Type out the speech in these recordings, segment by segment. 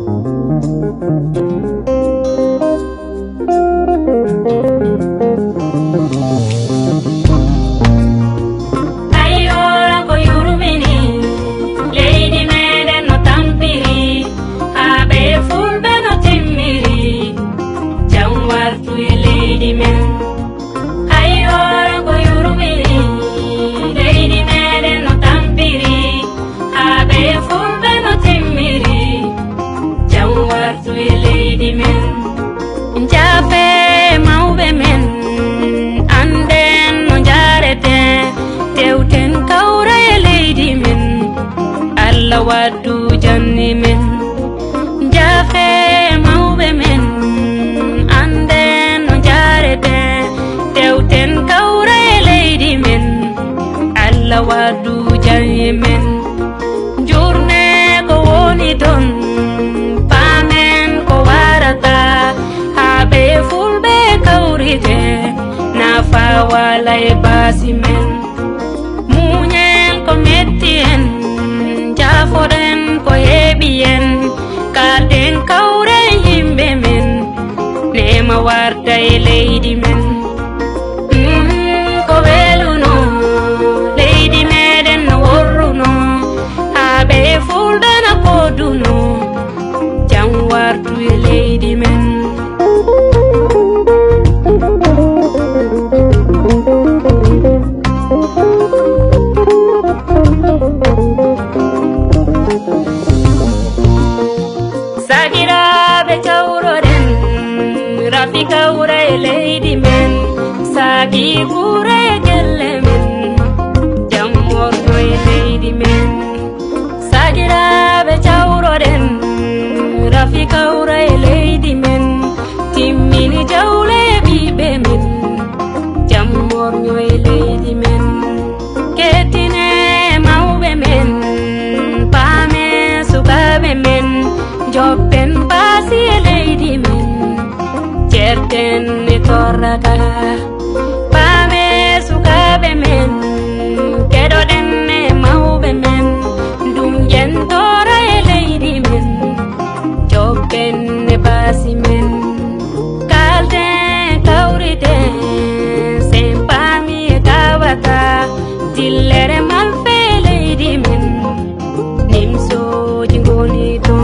Wadu janni men jafe mawbe men anden no jarete tewten kawre leydi men Allah wadu janni men journe ko woni don pamen ko warata habe fulbe kawrite nafa wala e basi men muñen ko metti en foden ko hebien kalden kawre himbe men nema warta e leydi men ko weluno leydi meden no worruno habe fuldana koduno jam wartu e leydi men Sagirabe chauroden Rafika ure lady men Sagi ure gelle men Jamor noy lady men Sagirabe chauroden Rafika ure lady men Timmini jawle bibe men Jamor noy lady men Ketine mawbe men Pame sukabe men Jopen pasi lady men Certen ni torraka Pame sukabe men Kedo denne maube men Dum jen tora lady men Jopen ni pasi men Kalde kaurite Sempami kawata Tillere malfe lady men Nimso jingoni ton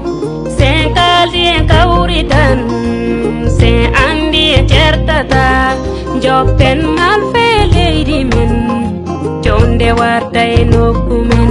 kauritan se andi certata jopen malfe leydi men jonde warta e nokku men